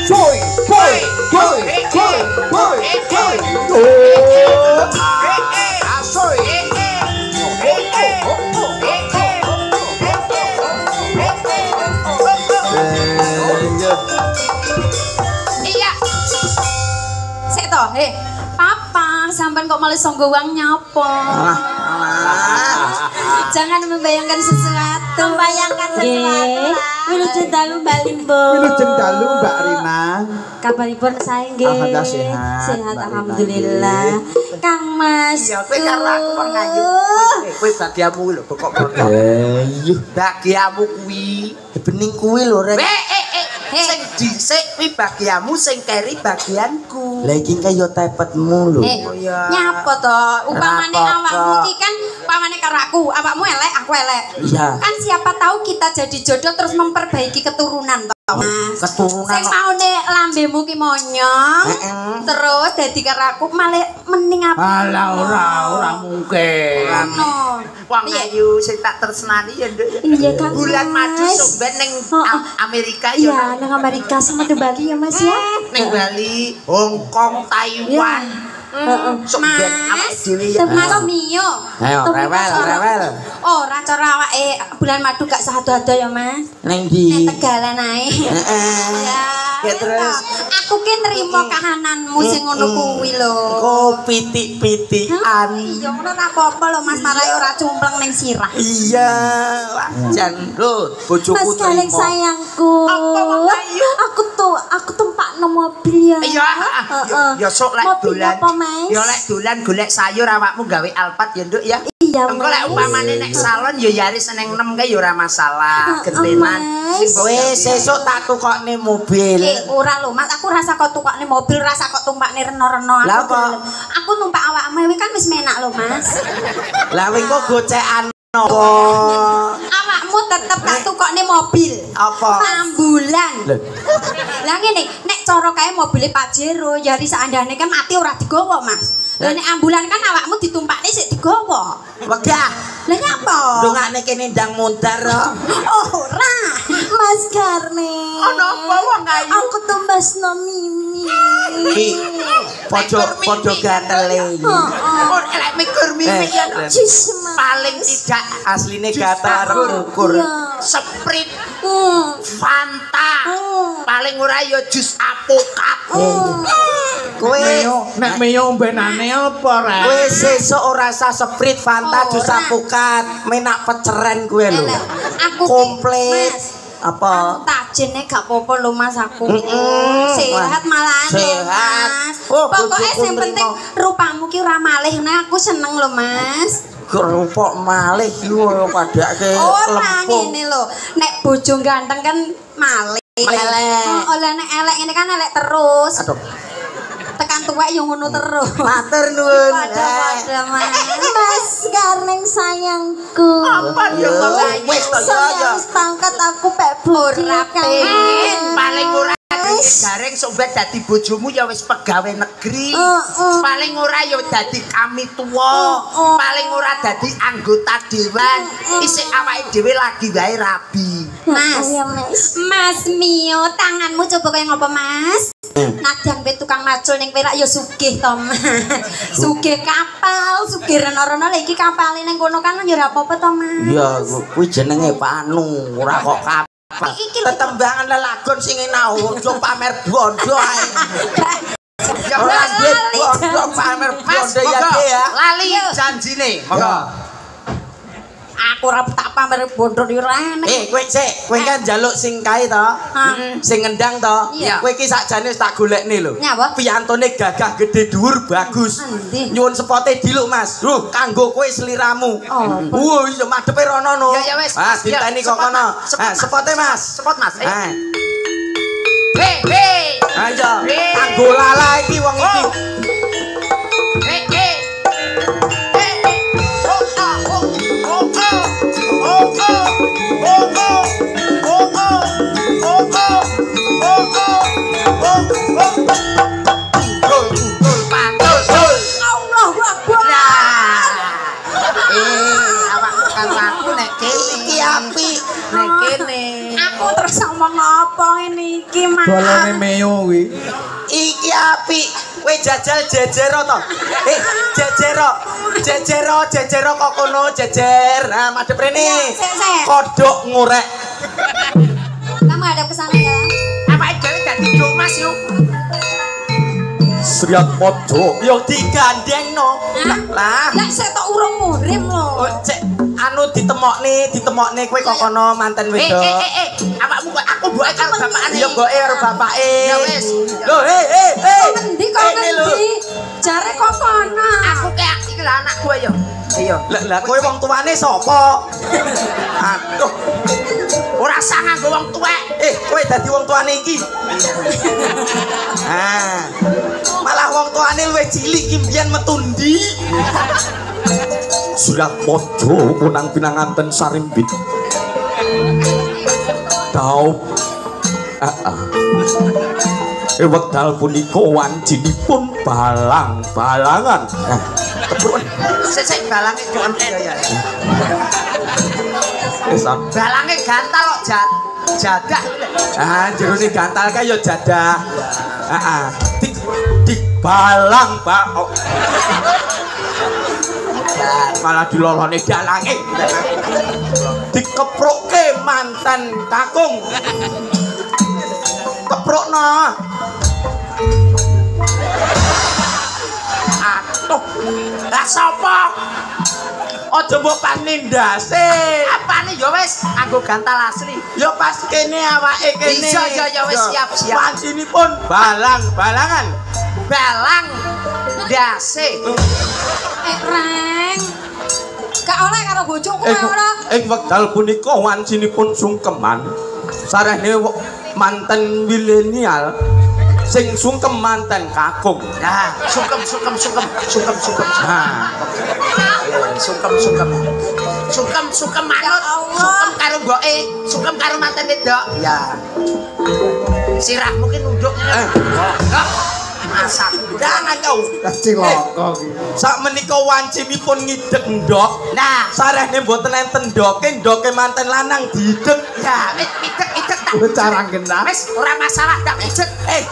Boy, boy, boy, boy, boy, boy. Asoy. Iya. Sik to, Papa, sampean kok malah songgo uang nyapa? Jangan membayangkan sesuatu. Membayangkan sesuatu. Wilujeng dalu Mbak Limbo. Wilujeng dalu Mbak Rina. Kabaripun sae nggih? Alhamdulillah sehat. Sehat Mbak Rina. alhamdulillah. Kang Mas. Iya, kowe karo aku kok ngayu. Kowe bagiamu lho, kok padha. Iya. Bagiamu kuwi, bening kuwi lho, Rek. Sing dhisik kuwi bagiamu, sing keri bagianku. Lah iki kaya tepetmu lho. Nyapa to? Upamane Kenapa, awakmu Kak? iki kan upamane karo aku, awakmu elek, aku elek. Iya. Kan siapa tahu kita jadi jodoh terus memperbaiki keturunan to, Mas. Keturunan Sing maune lambemu ki monyong. Terus dadi karo aku malah mending apa? Alah ora mungkin. Ngono. Wong ayu sing tak tresnani ya, Nduk. Iya, Kang. Bulan madu Mas. somben ning Amerika Iya, ya. nang Amerika sama di Bali ya, Mas ya. Ning Bali, Hong Kong, Taiwan. Somben awake dhewe ya. Mas Mio. Ayo, rewel. Ora cara awake bulan madu gak sahado-hado ya, Mas. Ning ndi? Nek Tegalan ae. Ya, terus? Aku ki nrimo kahananmu sing ngono kuwi lho. Kok pitik-pitikan. Iya ngono ora apa-apa lho Mas, marai ora cumpleng ning sirah. Iya, wajan lho bojoku Mas kaleng trimo. sayangku. Apa, Wong Ayu? Aku tumpakno mobil ya. Iya, ya sok lek Mobil dolan. apa, Mas? Ya lek dolan golek sayur awakmu gawe Alphard ya, Nduk ya. Iya, Engko lek Mas. umpamane nek salon ya Yaris neng 6 kae ya ora masalah. Gentenan. Mas. Wis sesuk tak tukokne mobil. Ora lho Mas, aku rasa kok tukakne mobil, rasa kok tumpakne reno-reno. Lah, Aku kok? gelem. Aku numpak awakmu kan wis menak lho Mas. Lah wing kok gocekan apa? Awakmu tetep tak tukokne mobil. Apa? Ambulan. Lho. Lah ngene, nek cara kae mobile Pajero, yari sakandane kan mati ora digowo, Mas. Lah nek ambulan kan awakmu ditumpakne sik digowo. Wegah. Lah nyapa? Dongane kene ndang mundar kok. Ora, Mas Karne. Ono apa wong ayu? Aku tumbasno mimi. Iki padha gatele iki. Oh, lek mikir mimi ya no. Jis, Mas. Paling tidak Asline gatar ukur. Iya. Sprite, Hmm. Fanta. Hmm. Paling ora ya jus apokat. Kowe Nek meyo ombenane apa rek? kowe sesuk ora usah Sprite, Fanta, Ora. jus apokat, menak peceren kowe lho. Elek, aku ki, Komplit. Mas. Apa? Tajene gak apa-apa lho Mas aku. Mm-mm. Sehat malahan lho, Sehat. Mas. Oh, Pokoknya bojoku sing penting nrimo. rupamu ki ora malih, nah aku seneng lho Mas. Kerupuk malih yo padake Ora lempung. ngene lho, nek bojo ganteng kan malih. Elek. Oh, lah nek elek ngene kan elek terus. Aduh, Tekan tuwek yo ngono terus. matur nuwun. Padha-padha Mas Karneng sayangku. Apa ya kok ayu? Wis to ya. Wis pangkat aku pek budi Ora pengen, paling ora Mas. gareng sobat dadi bojomu ya wis pegawai negeri. Paling ora ya dadi kami tua. Paling ora dadi anggota dewan. Isih awake dhewe lagi wae rabi. Mas, Mas Mio, tanganmu coba kayak ngopo Mas? Nadyan pe tukang macul ning perak ya sugih to Mas. Sugih kapal, sugih reno-reno lagi kapal ning kono kan ya ora apa-apa to Mas. Ya kuwi jenenge panu, ora kok kapal. Iki lho. Tetembangan lelagon sing enau, ojo pamer bondo ae. Ya Ora duwe lali, bondo janji. pamer Mas, bondo ya monggo, Ki, ya. lali janjine. Monggo. Aku ora tak pamer bondo di ora enek. Kowe sik, kowe kan njaluk sing kae to. Sing ngendang to. Iya. Kowe iki sakjane wis tak golekne lho. Nyapa? Piyantone gagah gede dhuwur bagus. Endi? Nyuwun sepote diluk Mas. Lho, kanggo kowe sliramu. Oh, Iya madhepe rono no. Ya wis. Ah, diteni kok kono. Ah, sepote Mas. Sepot Mas. Ah. Hei. Ayo, kanggo lala iki wong iki. Hei. Allahu Akbar. Awak karo aku nek kene Iki apik. nek kene. Aku terus ngomong apa ini iki? iki mah. Bolone meyo kuwi. Iki apik. Kowe jajal jejero to. Jejero kok kono jejer. Nah, madhep rene. Sik. Kodok ngorek. Kamu hadap ke sana ya. Awake dhewe dadi domas yo. Sriat Mojo. Yo digandengno. Lah. Lah sik tok urung murim lho. Oh, cek anu ditemokne kowe kok kono manten wedok. Awakmu kok aku mboke karo bapakane. Ya mboke karo bapake. Ya wis. Lho, Ngendi kok ngendi? Jare kok kono. Aku kayak iki lah anak gue yo. Iya. Lah kowe wong tuane sapa? Aduh. Ora sah nganggo wong tuwek. Kowe dadi wong tuane iki. Malah wong tuane luwih cilik iki mbiyen metu ndi? Sriat Mojo kunang pinanganten sarimbit. Tau. Wekdal punika wancinipun balang-balangan. Sesek balange doan ya. Esan. Balange gantal kok jadah. Jerone gantal kae ya jadah. Di balang, Pak. Malah dilolone dalange. Dikeprokke mantan kakung. Keprokno. Atuh. Lah sapa? Aja mbok panindase. Apane ya wis nganggo gantal asli. Ya pas kene awake kene. Ya wis siap. Wancinipun balang-balangan. Balang ndase. Reng. Gak oleh karo bojoku ora. Wekdal punika wancinipun sungkeman. Sarene manten milenial sing sungkem manten kakung. Nah, sungkem. Sungkem manut. Sungkem karo mboke, sungkem karo manten wedok. Ya. Sirahmu ki nunduk. Masak. Jangan kau. Cilaka iki. Sak menika wancinipun ngidek ndok. Nah, sarene mboten enten ndoke manten lanang diidek. Ya, idek tak. Cara genah. Wis ora masalah tak idek.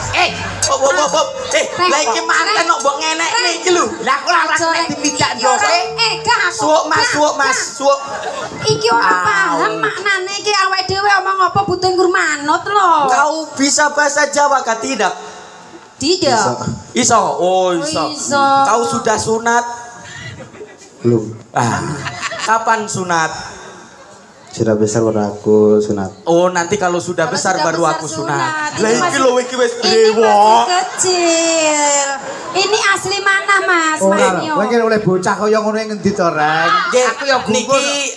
Lah iki manten kok mbok ngenekne iki lho. Lah kok ora nek dipijak ndoke. Gak aku. Suwuk Mas. Iki ora paham maknane iki awake dhewe omong apa butuh nggur manut lho. Kau bisa bahasa Jawa kah tidak? Tidak. Iso. Oh, iso. Kau sudah sunat? Belum. Kapan sunat? Sudah besar baru aku sunat. Oh, nanti kalau sudah besar baru aku sunat. Lah iki lho iki wis Ini dewa. masih kecil. Ini asli mana Mas? Oh, Mas Nyo. mungkin oleh bocah kaya ngono ngendi to, Reng? Aku ya Niki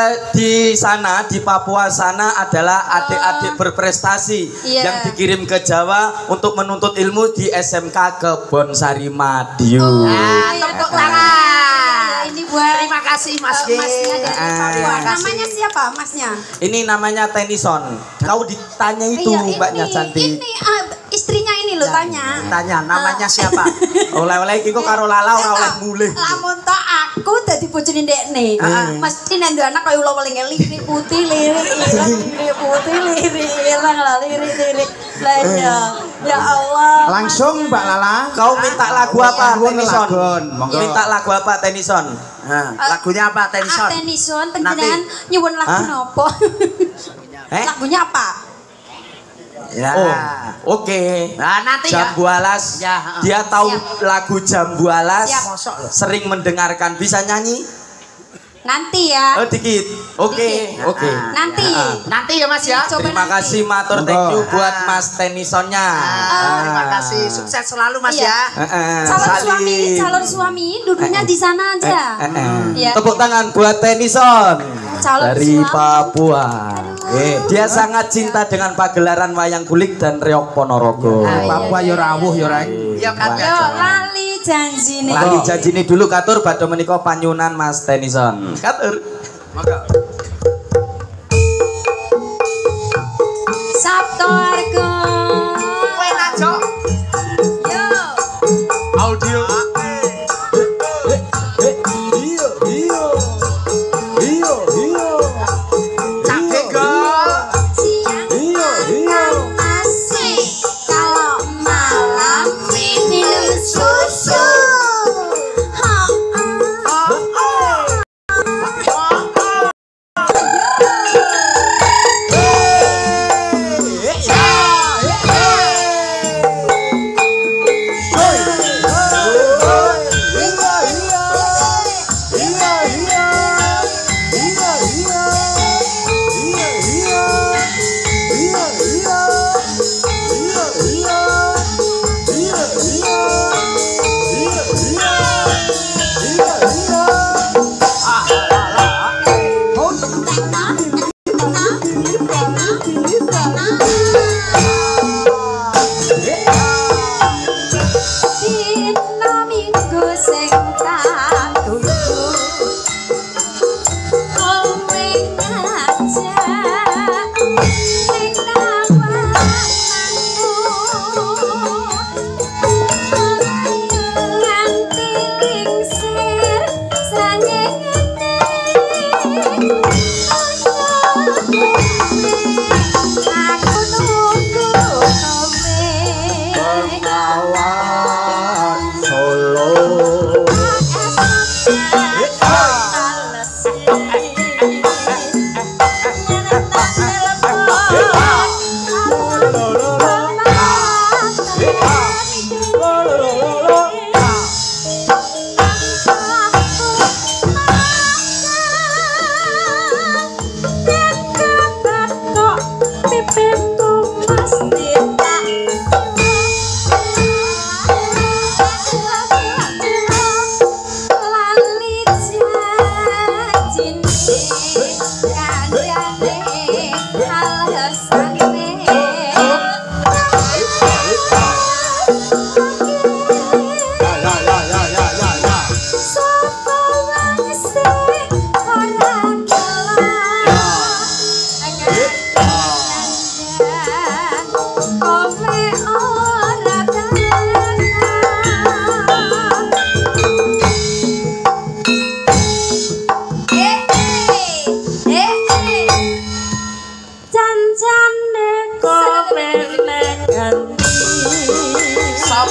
di sana di Papua sana adalah adik-adik berprestasi yang dikirim ke Jawa untuk menuntut ilmu di SMK Kebonsari Madiun. Tepuk tangan. Ini buat Terima kasih Mas G. Masnya dari Papua. Terima kasih. Namanya siapa Masnya? Ini namanya Tennyson. Kau ditanya itu Mbaknya cantik. Ini istrinya ini loh tanya. Tanya namanya siapa? Oleh-oleh iki kok karo lala ora oleh mulih. Lamun tok aku dadi bojone ndekne. Mesti nek ndek anak kaya ulo paling lirik putih lirik putih lirik lirik. Lah ya Allah. Langsung Mbak Lala. Kau minta lagu apa Tennyson? Monggo. Minta lagu apa Tennyson? Lagunya apa Tennyson? Tennyson panjenengan nyuwun lagu napa? Lagunya apa? Ya. Oh, oke. Nah, nanti Jambu Alas. Ya, Dia tahu lagu Jambu Alas. Siap. Sering mendengarkan. Bisa nyanyi? Nanti ya. Oh, dikit. Oke. Nanti ya Mas ya. Coba Terima nanti. kasih matur thank you buat Mas Tennysonnya. Terima kasih. Sukses selalu Mas Iya. ya. Calon suami duduknya di sana aja. Ya. Tepuk tangan buat Tennyson Calon dari suami. Papua. Dia sangat cinta dengan pagelaran wayang kulit dan reok Ponorogo. Papua yo rawuh yo, Reng. Ya kan. Yo lali janjine. Lagi janjine dulu katur badhe menika panyunan Mas Tennyson. Katur. Monggo. Sabtu Argo. Kowe najo. Yo. Audio. Cabe gol. Siang. Masih.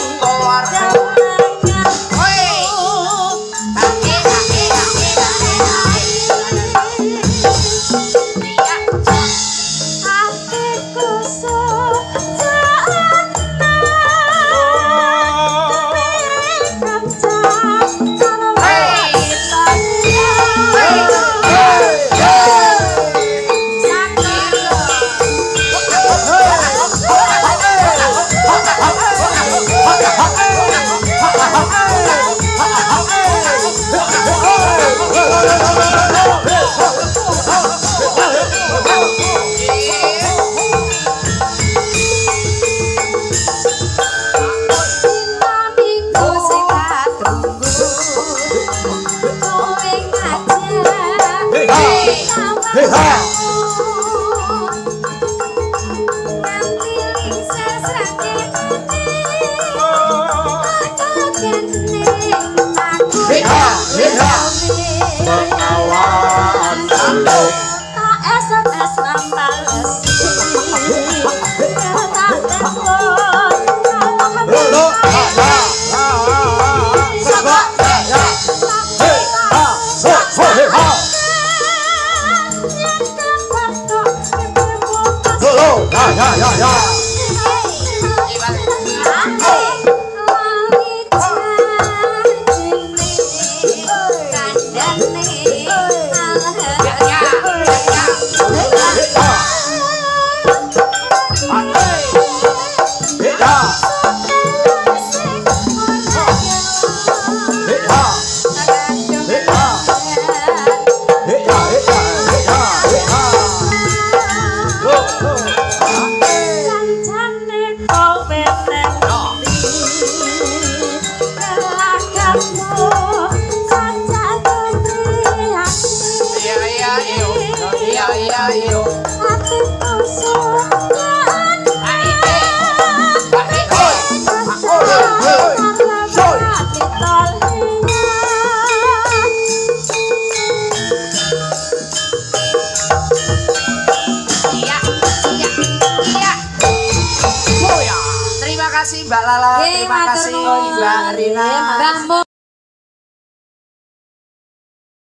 Mbak Lala, terima kasih Mbak Rina.